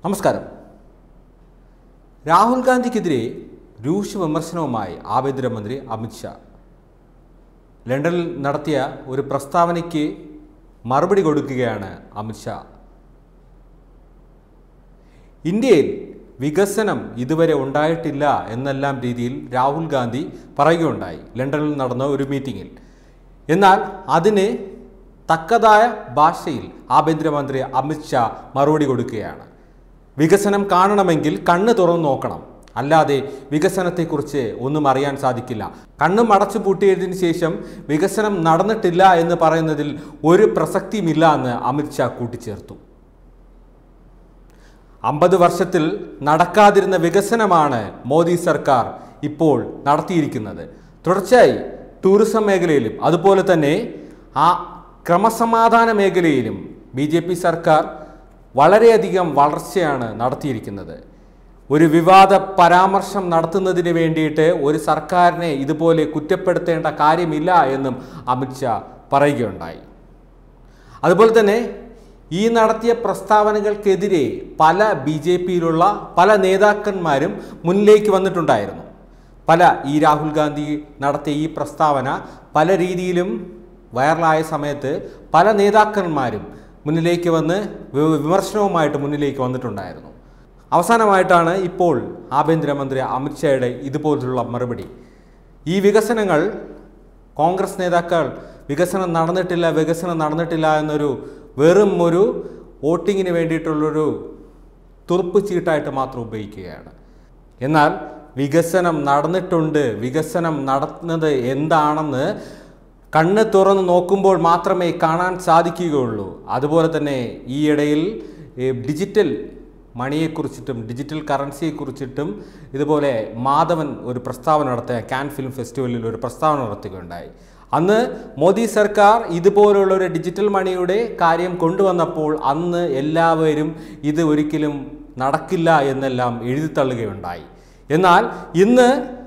നമസ്കാരം. രാഹുൽ ഗാന്ധിക്കെതിരെ രൂക്ഷ വിമർശനവുമായി ആഭ്യന്തരമന്ത്രി അമിത് ഷാ ലണ്ടനിൽ നടത്തിയ ഒരു പ്രസ്താവനയ്ക്ക് മറുപടി കൊടുക്കുകയാണ് അമിത് ഷാ. ഇന്ത്യയിൽ വികസനം ഇതുവരെ ഉണ്ടായിട്ടില്ല എന്നെല്ലാം രീതിയിൽ രാഹുൽ ഗാന്ധി പറയുകയുണ്ടായി ലണ്ടനിൽ നടന്ന ഒരു മീറ്റിങ്ങിൽ. എന്നാൽ അതിന് തക്കതായ ഭാഷയിൽ ആഭ്യന്തരമന്ത്രി അമിത് ഷാ മറുപടി കൊടുക്കുകയാണ്. വികസനം കാണണമെങ്കിൽ കണ്ണ് തുറന്നു നോക്കണം, അല്ലാതെ വികസനത്തെക്കുറിച്ച് ഒന്നും അറിയാൻ സാധിക്കില്ല. കണ്ണും അടച്ചു പൂട്ടിയതിന് ശേഷം വികസനം നടന്നിട്ടില്ല എന്ന് പറയുന്നതിൽ ഒരു പ്രസക്തിയുമില്ല എന്ന് അമിത് ഷാ കൂട്ടിച്ചേർത്തു. 50 വർഷത്തിൽ നടക്കാതിരുന്ന വികസനമാണ് മോദി സർക്കാർ ഇപ്പോൾ നടത്തിയിരിക്കുന്നത്. തുടർച്ചയായി ടൂറിസം മേഖലയിലും അതുപോലെ തന്നെ ക്രമസമാധാന മേഖലയിലും BJP സർക്കാർ വളരെയധികം വളർച്ചയാണ് നടത്തിയിരിക്കുന്നത്. ഒരു വിവാദ പരാമർശം നടത്തുന്നതിന് വേണ്ടിയിട്ട് ഒരു സർക്കാരിനെ ഇതുപോലെ കുറ്റപ്പെടുത്തേണ്ട കാര്യമില്ല എന്നും അമിത് ഷാ പറയുകയുണ്ടായി. അതുപോലെ തന്നെ ഈ നടത്തിയ പ്രസ്താവനകൾക്കെതിരെ പല BJPയിലുള്ള പല നേതാക്കന്മാരും മുന്നിലേക്ക് വന്നിട്ടുണ്ടായിരുന്നു. ഈ രാഹുൽ ഗാന്ധി നടത്തിയ ഈ പ്രസ്താവന പല രീതിയിലും വൈറലായ സമയത്ത് പല നേതാക്കന്മാരും മുന്നിലേക്ക് വന്ന് വിമർശനവുമായിട്ട് മുന്നിലേക്ക് വന്നിട്ടുണ്ടായിരുന്നു. അവസാനമായിട്ടാണ് ഇപ്പോൾ ആഭ്യന്തരമന്ത്രി അമിത് ഷായുടെ ഇതുപോലുള്ള മറുപടി. ഈ വികസനങ്ങൾ കോൺഗ്രസ് നേതാക്കൾ വികസനം നടന്നിട്ടില്ല എന്നൊരു വെറും ഒരു വോട്ടിങ്ങിന് വേണ്ടിയിട്ടുള്ളൊരു തുറുപ്പ് ചീട്ടായിട്ട് മാത്രം ഉപയോഗിക്കുകയാണ്. എന്നാൽ വികസനം നടന്നിട്ടുണ്ട്, വികസനം നടത്തുന്നത് എന്താണെന്ന് കണ്ണ് തുറന്ന് നോക്കുമ്പോൾ മാത്രമേ കാണാൻ സാധിക്കുകയുള്ളൂ. അതുപോലെ തന്നെ ഈയിടയിൽ ഡിജിറ്റൽ മണിയെക്കുറിച്ചിട്ടും ഡിജിറ്റൽ കറൻസിയെക്കുറിച്ചിട്ടും ഇതുപോലെ മാധവൻ ഒരു പ്രസ്താവന നടത്തിയ കാൻ ഫിലിം ഫെസ്റ്റിവലിൽ ഒരു പ്രസ്താവന നടത്തുകയുണ്ടായി. അന്ന് മോദി സർക്കാർ ഇതുപോലുള്ളൊരു ഡിജിറ്റൽ മണിയുടെ കാര്യം കൊണ്ടുവന്നപ്പോൾ അന്ന് എല്ലാവരും ഇത് ഒരിക്കലും നടക്കില്ല എന്നെല്ലാം എഴുതിത്തള്ളുകയുണ്ടായി. എന്നാൽ ഇന്ന്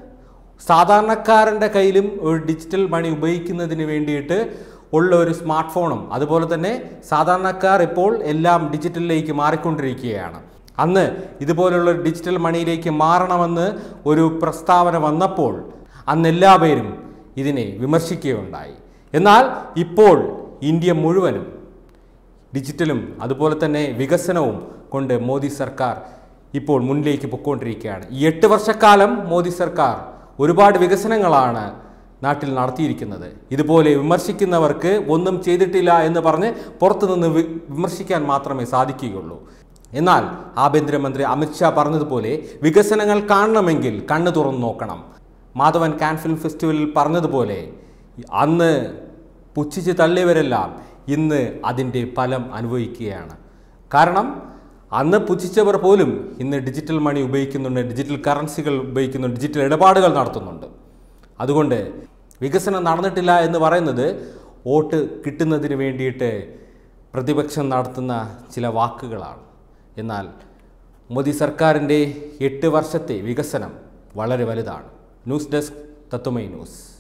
സാധാരണക്കാരൻ്റെ കയ്യിലും ഒരു ഡിജിറ്റൽ മണി ഉപയോഗിക്കുന്നതിന് വേണ്ടിയിട്ട് ഉള്ള ഒരു സ്മാർട്ട് ഫോണും അതുപോലെ തന്നെ സാധാരണക്കാർ ഇപ്പോൾ എല്ലാം ഡിജിറ്റലിലേക്ക് മാറിക്കൊണ്ടിരിക്കുകയാണ്. അന്ന് ഇതുപോലുള്ള ഡിജിറ്റൽ മണിയിലേക്ക് മാറണമെന്ന് ഒരു പ്രസ്താവന വന്നപ്പോൾ അന്ന് എല്ലാവരും ഇതിനെ വിമർശിക്കുകയുണ്ടായി. എന്നാൽ ഇപ്പോൾ ഇന്ത്യ മുഴുവനും ഡിജിറ്റലും അതുപോലെ തന്നെ വികസനവും കൊണ്ട് മോദി സർക്കാർ ഇപ്പോൾ മുന്നിലേക്ക് പൊയ്ക്കൊണ്ടിരിക്കുകയാണ്. ഈ 8 വർഷക്കാലം മോദി സർക്കാർ ഒരുപാട് വികസനങ്ങളാണ് നാട്ടിൽ നടത്തിയിരിക്കുന്നത്. ഇതുപോലെ വിമർശിക്കുന്നവർക്ക് ഒന്നും ചെയ്തിട്ടില്ല എന്ന് പറഞ്ഞ് പുറത്തുനിന്ന് വിമർശിക്കാൻ മാത്രമേ സാധിക്കുകയുള്ളൂ. എന്നാൽ ആഭ്യന്തരമന്ത്രി അമിത് ഷാ പറഞ്ഞതുപോലെ വികസനങ്ങൾ കാണണമെങ്കിൽ കണ്ണ് തുറന്നു നോക്കണം. മാധവൻ കാൻ ഫിലിം ഫെസ്റ്റിവലിൽ പറഞ്ഞതുപോലെ അന്ന് പുച്ഛിച്ച് തള്ളിയവരെല്ലാം ഇന്ന് അതിൻ്റെ ഫലം അനുഭവിക്കുകയാണ്. കാരണം അന്ന് പുച്ഛിച്ചവർ പോലും ഇന്ന് ഡിജിറ്റൽ മണി ഉപയോഗിക്കുന്നുണ്ട്, ഡിജിറ്റൽ കറൻസികൾ ഉപയോഗിക്കുന്നുണ്ട്, ഡിജിറ്റൽ ഇടപാടുകൾ നടത്തുന്നുണ്ട്. അതുകൊണ്ട് വികസനം നടന്നിട്ടില്ല എന്ന് പറയുന്നത് വോട്ട് കിട്ടുന്നതിന് വേണ്ടിയിട്ട് പ്രതിപക്ഷം നടത്തുന്ന ചില വാക്കുകളാണ്. എന്നാൽ മോദി സർക്കാരിൻ്റെ 8 വർഷത്തെ വികസനം വളരെ വലുതാണ്. News desk Tattvamayi news.